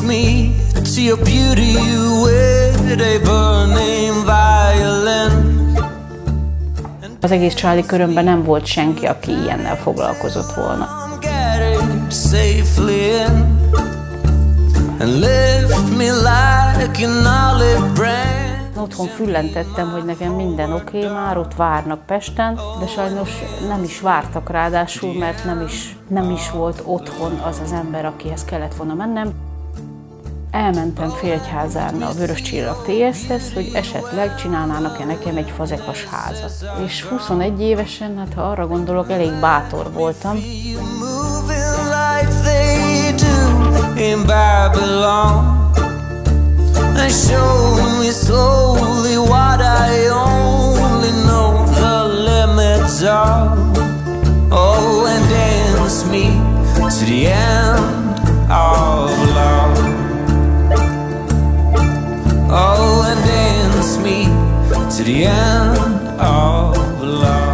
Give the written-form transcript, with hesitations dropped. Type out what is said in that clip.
me to your beauty with a burning violin. Az egész családi körömben nem volt senki, aki ilyennel foglalkozott volna. Otthon füllentettem, hogy nekem minden oké, már ott várnak Pesten, de sajnos nem is vártak ráadásul, mert nem is volt otthon az az ember, akihez kellett volna mennem. Elmentem Félegyházán a Vörös Csillag TS-hez, hogy esetleg csinálnának-e nekem egy fazekas házat. És 21 évesen, hát ha arra gondolok, elég bátor voltam. Oh, and dance me to the end of love.